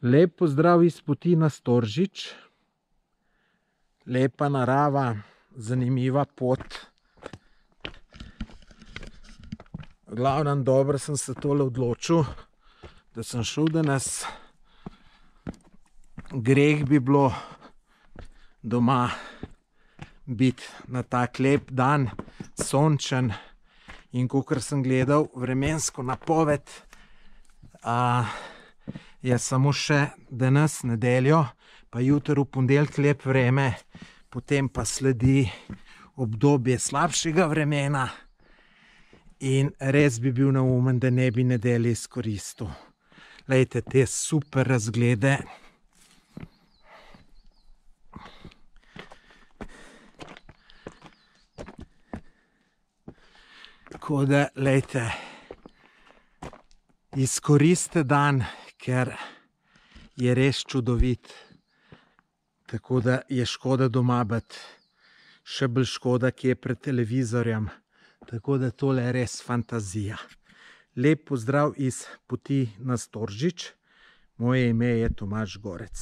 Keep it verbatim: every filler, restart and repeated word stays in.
Lep pozdrav iz poti na Storžič. Lepa narava, zanimiva pot. V glavnem, dobro sem se tole odločil, da sem šel danes. Greh bi bilo doma biti na tak lep dan, sončen, in kakor sem gledal vremensko napoved, a, je samo še danes, nedeljo, pa jutri v ponedeljek lep vreme, potem pa sledi obdobje slabšega vremena in res bi bil neumen, da ne bi nedelje izkoristil. Glejte te super razglede. Tako da, glejte, izkoristite dan, ker je res čudovit. Tako da je škoda doma biti, še bolj škoda, ki je pred televizorjem. Tako da tole je res fantazija. Lep pozdrav iz poti na Storžič. Moje ime je Tomaž Gorec.